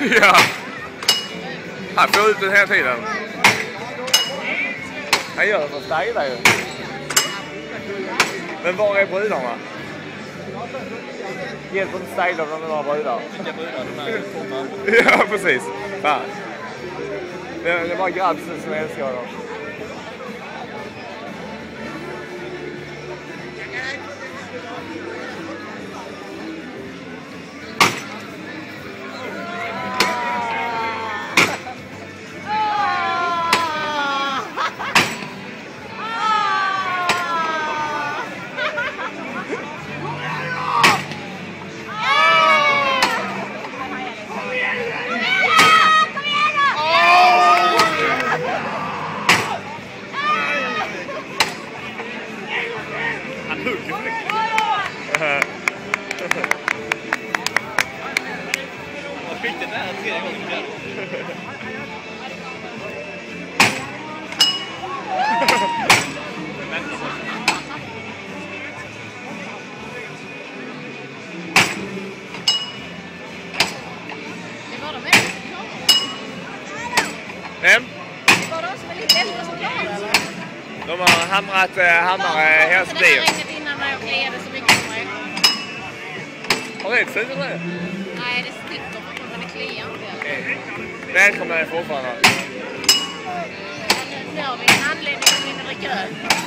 Ja. Han får ut den hela tiden. Han gör det för stylar ju. Men var är brudarna? Hjälper inte styla om de har brudar. Vilka brudar de här? Ja, precis. Fan. Det var grabbsen som älskar dem. Jag fick den här 3 gånger. Vem? Det var de som är lite äldre som klarade, eller? De har hamrat hammare hela sitt liv. Det har regnat innan när jag kliade så mycket på mig. Har det inte det? Nej, det sticker men det kliar inte. Välkomna är fortfarande. Nu har vi en anledning till mindre kö.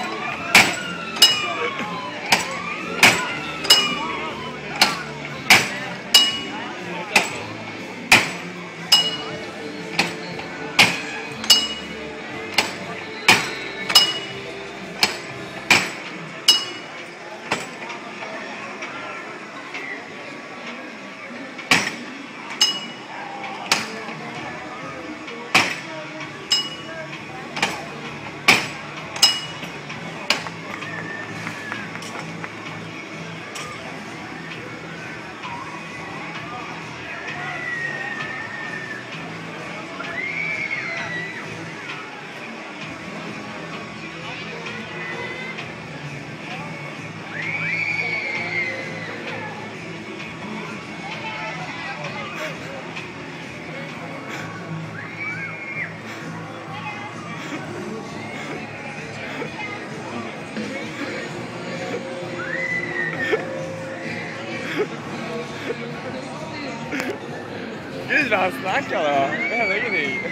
Gud vad han snackar då. Det händer ingenting.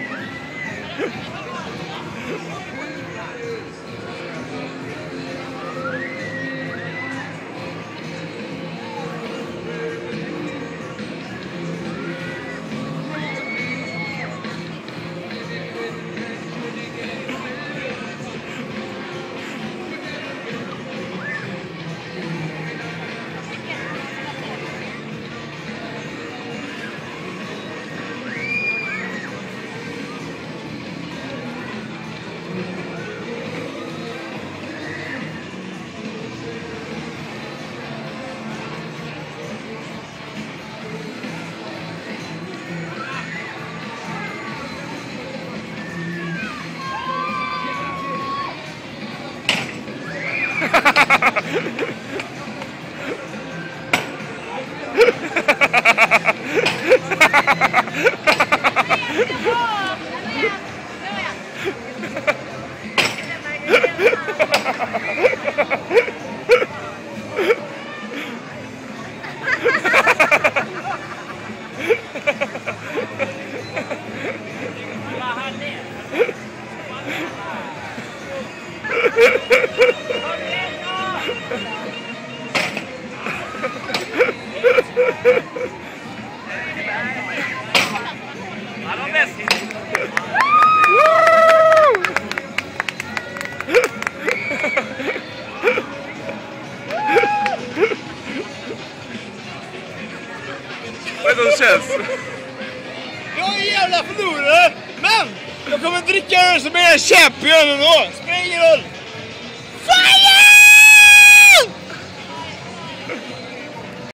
Vad det känns? Jag är jävla förlorare, men jag kommer dricka öl som är champion ändå. Spelar ingen roll. Fire!